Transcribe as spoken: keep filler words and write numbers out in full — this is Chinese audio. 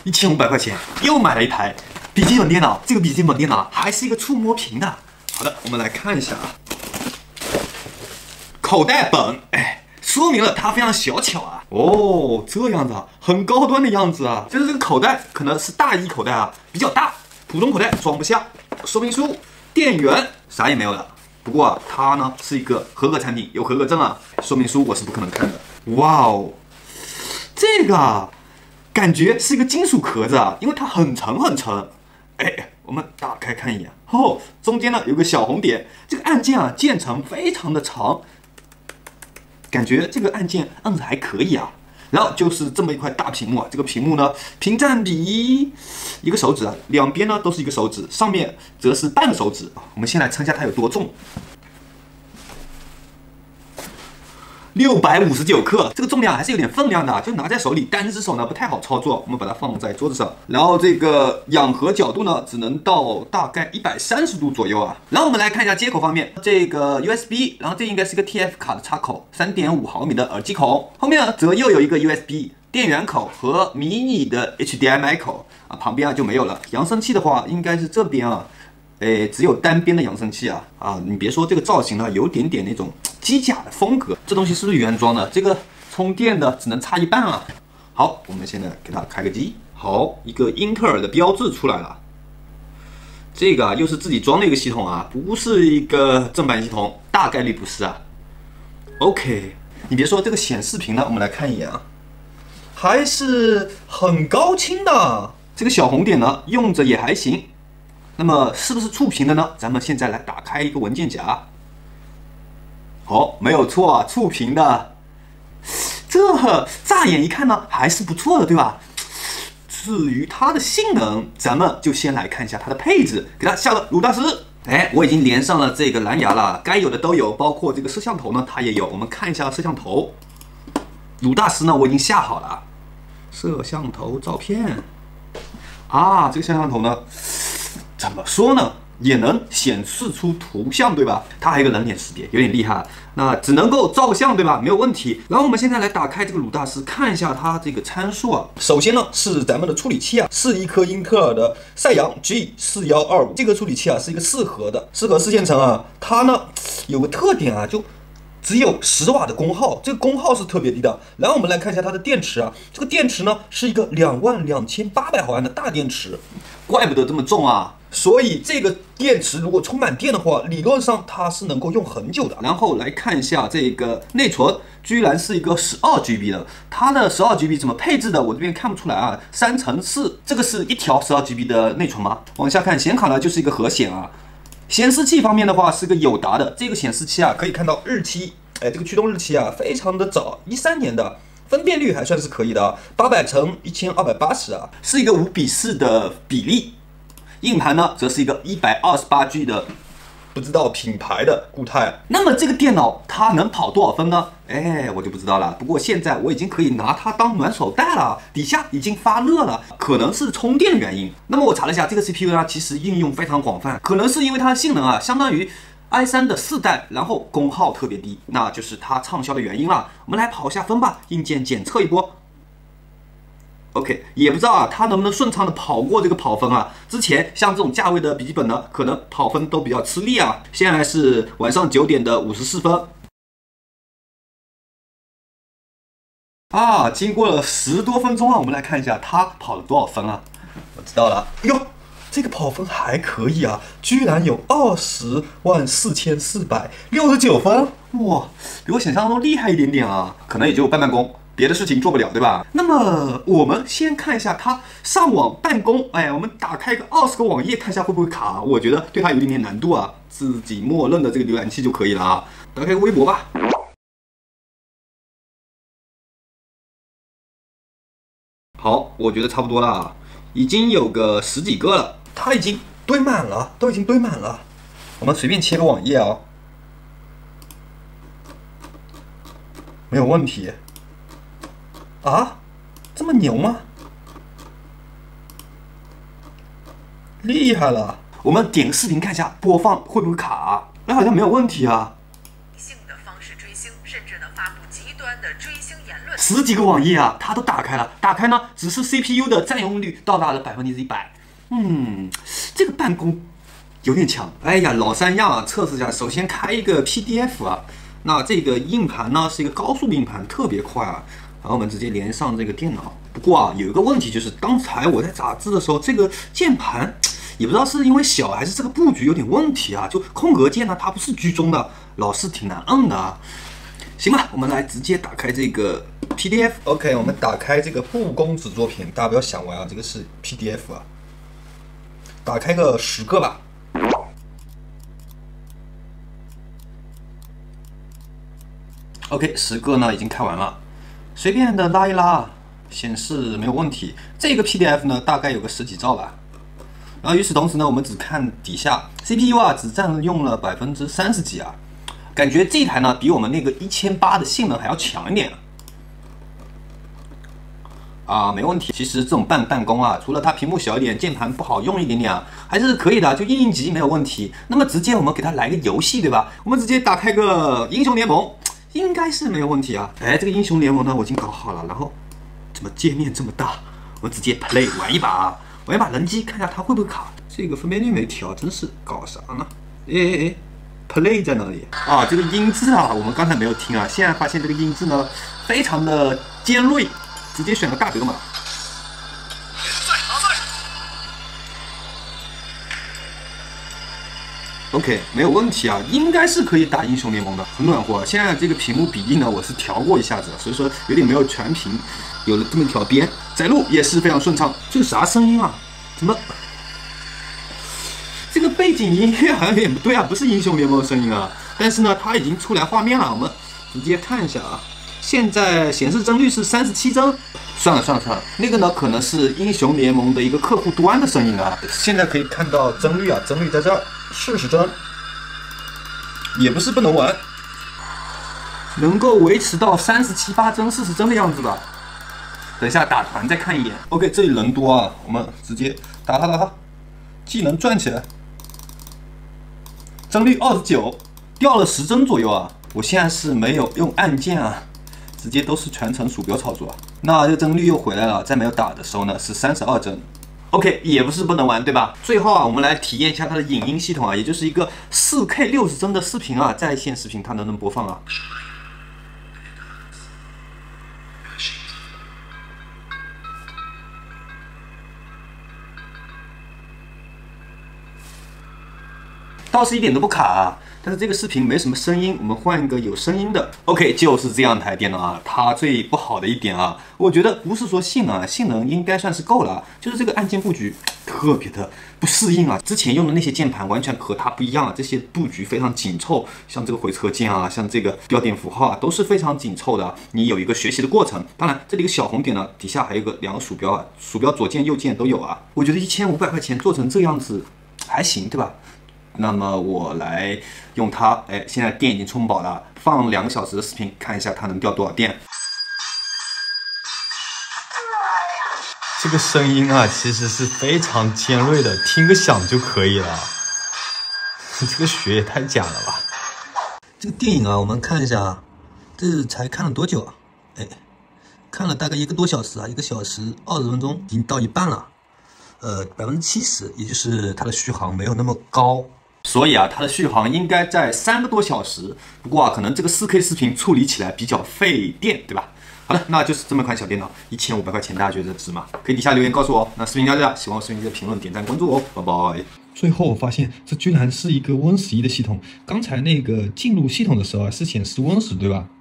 一千五百块钱又买了一台笔记本电脑。这个笔记本电脑还是一个触摸屏的。好的，我们来看一下啊，口袋本，哎，说明了它非常小巧啊。哦，这样子啊，很高端的样子啊。就是这个口袋可能是大衣口袋啊，比较大，普通口袋装不下。说明书、电源啥也没有了。不过啊，它呢是一个合格产品，有合格证啊。说明书我是不可能看的。哇哦，这个啊，感觉是一个金属壳子啊，因为它很沉很沉。哎，我们打开看一眼，哦，中间呢有个小红点，这个按键啊键程非常的长，感觉这个按键按着还可以啊。然后就是这么一块大屏幕啊，这个屏幕呢屏占比一个手指啊，两边呢都是一个手指，上面则是半个手指。我们先来称一下它有多重。六百五十九克，这个重量还是有点分量的，就拿在手里，单只手呢不太好操作。我们把它放在桌子上，然后这个仰合角度呢只能到大概一百三十度左右啊。然后我们来看一下接口方面，这个 U S B， 然后这应该是个 T F 卡的插口， 三点五毫米的耳机孔，后面呢则又有一个 U S B 电源口和迷你的 H D M I 口啊，旁边啊就没有了。扬声器的话应该是这边啊。诶，只有单边的扬声器啊啊！你别说这个造型呢，有点点那种机甲的风格。这东西是不是原装的？这个充电的只能插一半啊。好，我们现在给它开个机。好，一个英特尔的标志出来了。这个啊，又是自己装的一个系统啊，不是一个正版系统，大概率不是啊。OK， 你别说这个显示屏呢，我们来看一眼啊，还是很高清的。这个小红点呢，用着也还行。那么是不是触屏的呢？咱们现在来打开一个文件夹。好，没有错啊，触屏的。这乍眼一看呢，还是不错的，对吧？至于它的性能，咱们就先来看一下它的配置。给它下个鲁大师。哎，我已经连上了这个蓝牙了，该有的都有，包括这个摄像头呢，它也有。我们看一下摄像头。鲁大师呢，我已经下好了。摄像头照片。啊，这个摄像头呢？怎么说呢？也能显示出图像，对吧？它还有个人脸识别，有点厉害。那只能够照个相，对吧？没有问题。然后我们现在来打开这个鲁大师，看一下它这个参数啊。首先呢是咱们的处理器啊，是一颗英特尔的赛扬 G 四一二五，这个处理器啊是一个四核的，四核四线程啊。它呢有个特点啊，就只有十瓦的功耗，这个功耗是特别低的。然后我们来看一下它的电池啊，这个电池呢是一个两万两千八百毫安的大电池，怪不得这么重啊。所以这个电池如果充满电的话，理论上它是能够用很久的。然后来看一下这个内存，居然是一个十二 G B 的，它的十二 G B 怎么配置的？我这边看不出来啊。三乘四，这个是一条十二 G B 的内存吗？往下看，显卡呢就是一个核显啊。显示器方面的话是个友达的，这个显示器啊可以看到日期，哎，这个驱动日期啊非常的早，一三年的。分辨率还算是可以的，八百乘一千二百八十啊，是一个五比四的比例。硬盘呢，则是一个一百二十八 G 的，不知道品牌的固态。那么这个电脑它能跑多少分呢？哎，我就不知道了。不过现在我已经可以拿它当暖手袋了，底下已经发热了，可能是充电的原因。那么我查了一下，这个 C P U 呢，其实应用非常广泛，可能是因为它的性能啊，相当于 i 三 的四代，然后功耗特别低，那就是它畅销的原因了。我们来跑一下分吧，硬件检测一波。OK， 也不知道啊，它能不能顺畅的跑过这个跑分啊？之前像这种价位的笔记本呢，可能跑分都比较吃力啊。现在是晚上九点的五十四分啊，经过了十多分钟啊，我们来看一下它跑了多少分啊？我知道了，哟，这个跑分还可以啊，居然有二十万四千四百六十九分，哇，比我想象中厉害一点点啊，可能也就半半工。别的事情做不了，对吧？那么我们先看一下它上网办公。哎，我们打开个二十个网页，看一下会不会卡。我觉得对它有一点点难度啊，自己默认的这个浏览器就可以了啊。打开微博吧。好，我觉得差不多了，已经有个十几个了，它已经堆满了，都已经堆满了。我们随便切个网页啊，没有问题。啊，这么牛吗？厉害了！我们点个视频看一下，播放会不会卡？那好像没有问题啊。 性的方式追星，甚至呢发布极端的追星言论。 十几个网页啊，它都打开了。打开呢，只是 C P U 的占用率到达了百分之一百。嗯，这个办公有点强。哎呀，老三样啊，测试一下。首先开一个 P D F 啊，那这个硬盘呢是一个高速硬盘，特别快啊。然后我们直接连上这个电脑。不过啊，有一个问题就是，刚才我在打字的时候，这个键盘也不知道是因为小还是这个布局有点问题啊，就空格键呢它不是居中的，老是挺难摁的啊。行吧，我们来直接打开这个 P D F。OK， 我们打开这个布公子作品，大家不要想歪啊，这个是 P D F 啊。打开个十个吧。OK， 十个呢已经开完了，随便的拉一拉，显示没有问题。这个 P D F 呢大概有个十几兆吧。然后与此同时呢，我们只看底下 C P U 啊，只占用了百分之三十几啊。感觉这台呢比我们那个一千八的性能还要强一点啊，没问题。其实这种办办公啊，除了它屏幕小一点，键盘不好用一点点啊，还是可以的，就应应急没有问题。那么直接我们给它来个游戏，对吧？我们直接打开个英雄联盟，应该是没有问题啊。哎，这个英雄联盟呢我已经搞好了，然后怎么界面这么大？我直接 play 玩一把啊，玩一把人机，看一下它会不会卡。这个分辨率没调，真是搞啥呢？哎哎哎！ Play 在哪里啊？这个音质啊，我们刚才没有听啊，现在发现这个音质呢，非常的尖锐，直接选个大格码。OK， 没有问题啊，应该是可以打英雄联盟的，很暖和。现在这个屏幕比例呢，我是调过一下子，所以说有点没有全屏，有了这么一条边，载入也是非常顺畅。这个啥声音啊？怎么？ 这个背景音乐好像有点不对啊，不是英雄联盟的声音啊。但是呢，它已经出来画面了，我们直接看一下啊。现在显示帧率是三十七帧，算了算了算了，那个呢可能是英雄联盟的一个客户端的声音啊。现在可以看到帧率啊，帧率在这儿，四十帧，也不是不能玩，能够维持到三十七八帧、四十帧的样子吧。等一下打团再看一眼。OK， 这里人多啊，我们直接打他打他，技能转起来。 帧率二十九，掉了十帧左右啊！我现在是没有用按键啊，直接都是全程鼠标操作。那这个帧率又回来了，在没有打的时候呢是三十二帧。OK， 也不是不能玩，对吧？最后啊，我们来体验一下它的影音系统啊，也就是一个 四K 六十帧的视频啊，在线视频它能不能播放啊？ 倒是一点都不卡啊，但是这个视频没什么声音，我们换一个有声音的。OK， 就是这样台电脑啊，它最不好的一点啊，我觉得不是说性能啊，性能应该算是够了，就是这个按键布局特别的不适应啊。之前用的那些键盘完全和它不一样啊，这些布局非常紧凑，像这个回车键啊，像这个标点符号啊，都是非常紧凑的啊。你有一个学习的过程。当然，这里一个小红点呢，底下还有个两个鼠标啊，鼠标左键右键都有啊。我觉得一千五百块钱做成这样子还行，对吧？ 那么我来用它，哎，现在电已经充饱了，放两个小时的视频，看一下它能掉多少电。这个声音啊，其实是非常尖锐的，听个响就可以了。这个血也太假了吧！这个电影啊，我们看一下啊，这才看了多久啊？哎，看了大概一个多小时啊，一个小时二十分钟，已经到一半了。呃，百分之七十，也就是它的续航没有那么高。 所以啊，它的续航应该在三个多小时。不过啊，可能这个 四K 视频处理起来比较费电，对吧？好的，那就是这么款小电脑，一千五百块钱，大家觉得值吗？可以底下留言告诉我。那视频就到这，喜欢我视频记得评论、点赞、关注哦，拜拜。最后我发现这居然是一个 Win 十一的系统，刚才那个进入系统的时候啊是显示 Win 十，对吧？